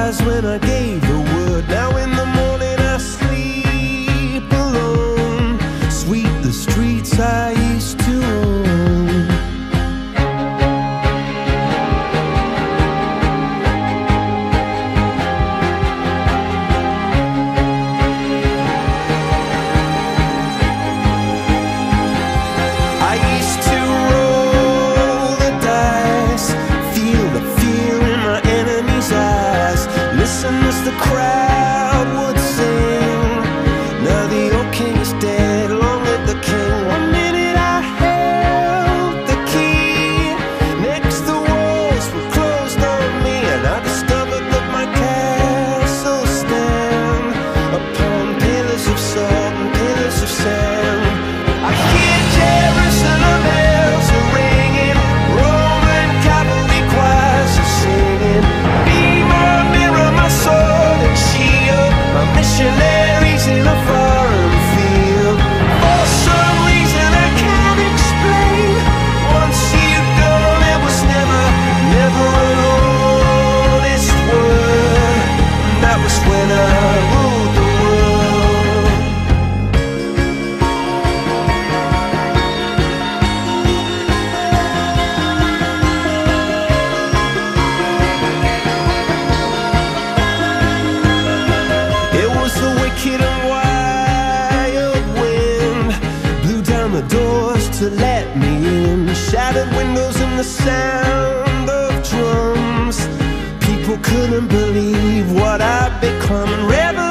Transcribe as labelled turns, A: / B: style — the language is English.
A: eyes when I gave the word. Now in the morning I sleep alone. Sweep the streets I used to own. I used to roll the dice, feel the fear in my enemy's eyes, listen as the crowd would sing. Now the old king is dead, long live the king. One minute I held the key, next the walls were closed on me, and I discovered that my castle stand upon pillars of salt and pillars of sand. I hear Jerusalem bells are ringing, Roman cavalry choirs are singing. Be my mirror, my sword and shield, my missionaries in a foreign field. For some reason I can't explain, once you've gone it was never, never an honest word. And that was when I ruled the world. It was the wicked and wild wind, blew down the doors to let me in, shattered windows and the sound of drums. People couldn't believe what I'd become, and revelation